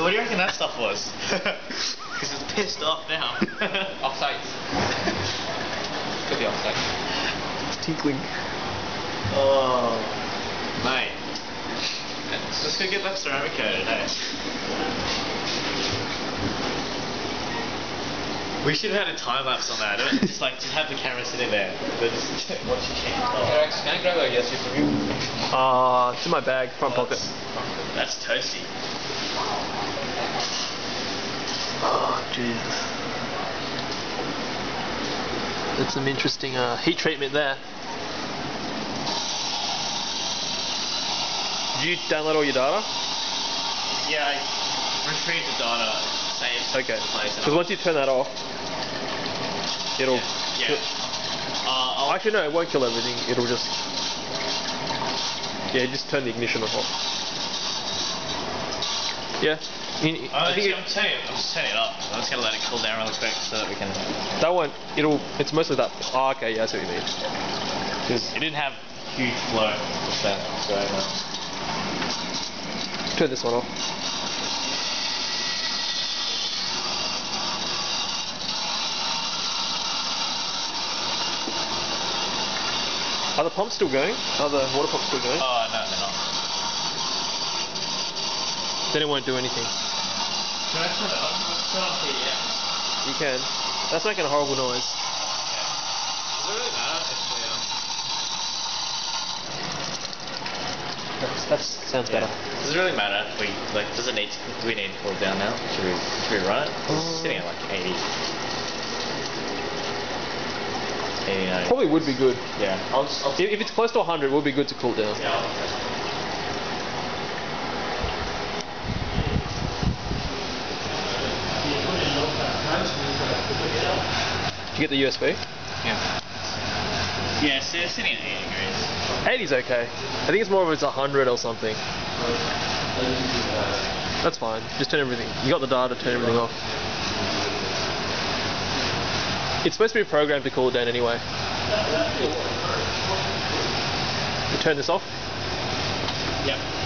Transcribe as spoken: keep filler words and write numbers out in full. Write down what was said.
So what do you reckon that stuff was? Because it's pissed off now. Offsides. Could be offside. It's tinkling. Oh, mate. Let's just go get that ceramic coated, eh? We should have had a time lapse on that. Don't just like just have the camera sitting there. Then just watch your game. Hey, Rex, can I grab a yes from you? Ah, uh, it's in my bag, front Oh, pocket. That's, that's toasty. Oh, Jesus. That's some interesting uh, heat treatment there. Did you download all your data? Yeah, I retrieved the data, saved Okay. the place. Because once you turn that off, it'll... Yeah. yeah. Uh, I'll Actually, no, it won't kill everything. It'll just... Yeah, just turn the ignition off. Yeah. You, Uh, I think I'm, it, turning it, I'm just turning it up. I'm just gonna let it cool down really quick so that we can. that won't... It'll... It's mostly that... Oh, okay, yeah, I see what you mean. Because it didn't have huge flow percent, so. Uh, Turn this one off. Are the pumps still going? Are the water pumps still going? oh no, they're not. Then it won't do anything. Can I turn it on? Turn on P D F. You can. That's making a horrible noise. Does it really matter if we um? That's, that sounds better. Does it really matter if we like? Does it need? To, do we need to cool it down now? Should we? Should we run it? It's sitting at like eighty. eighty-nine. Probably would be good. Yeah. I'll just. I'll If, if it's close to one hundred, it would be good to cool it down. yeah. I'll, Did you get the U S B? yeah. Yeah, so it's sitting at eighty degrees. eighty's okay. I think it's more of it's one hundred or something. That's fine. Just turn everything. You got the data, turn everything off. It's supposed to be programmed to cool it down anyway. You turn this off? Yep.